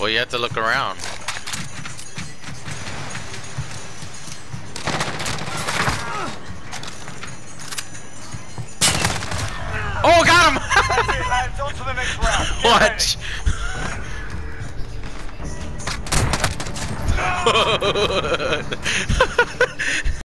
Well, you have to look around. Oh, got him! That's it, lads. On to the next round. Get ready. What?